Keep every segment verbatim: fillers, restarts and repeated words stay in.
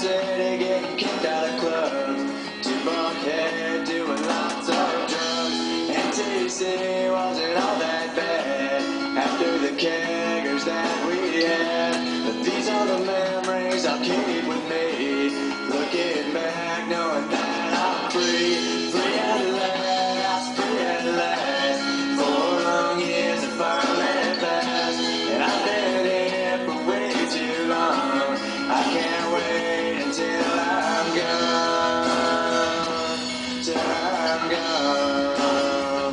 city, getting kicked out of clubs. Two buckhead, doing lots of drugs. And T C wasn't all that bad after the keggers that we had. But these are the memories I'll keep with me, looking back, knowing that I'm free. Free at last, free at last. Four long years have finally passed, and I've been here for way too long. I can't wait until I'm gone, till I'm gone.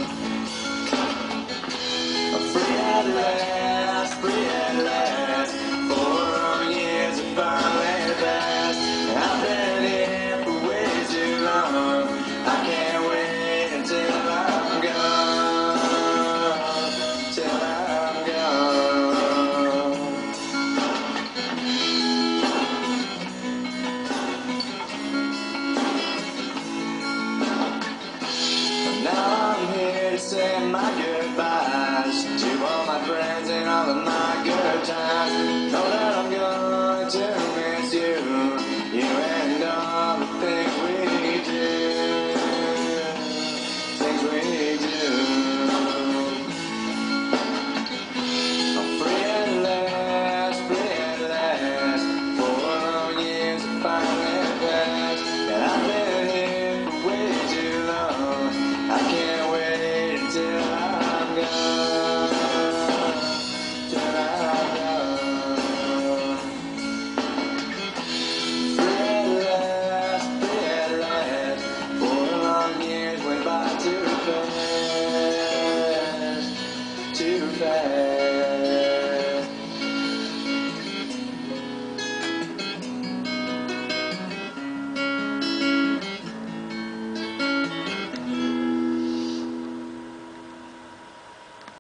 Free at last, free at last. Four long years have finally passed, and I've been here for way too long. I can't wait until I'm gone, till I'm gone. Now I'm here to say my goodbye.